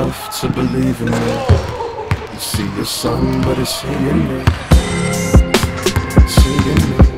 enough to believe in me. You see your son, but it's he in me. It's he in me.